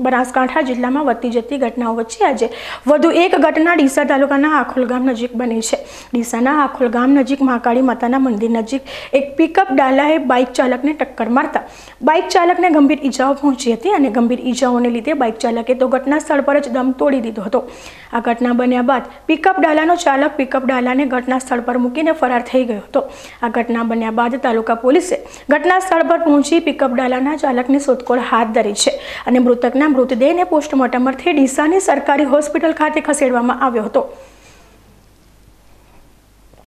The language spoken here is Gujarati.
બનાસકાંઠા જિલ્લામાં વધતી જતી ઘટનાઓ વચ્ચે આજે વધુ એક ઘટના ડીસા તાલુકાના આખોલ ગામ નજીક બની છે। ડીસાના આખોલ ગામ નજીક મહાકાળી માતાના મંદિર નજીક એક પિકઅપ ડાલાએ બાઇક ચાલકને ટક્કર મારતા બાઇક ચાલકને ગંભીર ઈજાઓ પહોંચી હતી અને ગંભીર ઈજાઓને લીધે બાઇક ચાલકે તો ઘટના સ્થળ પર જ દમ તોડી દીધો હતો। આ ઘટના બન્યા બાદ પિકઅપ ડાલાનો ચાલક પિકઅપ ડાલાને ઘટના સ્થળ પર મૂકીને ફરાર થઈ ગયો હતો। આ ઘટના બન્યા બાદ તાલુકા પોલીસે ઘટના સ્થળ પર પહોંચી પિકઅપ ડાલાના ચાલકની શોધખોળ હાથ ધરી છે અને મૃતકના મૃતદેહને પોસ્ટમોર્ટમ અર્થે ડીસાની સરકારી હોસ્પિટલ ખાતે ખસેડવામાં આવ્યો હતો।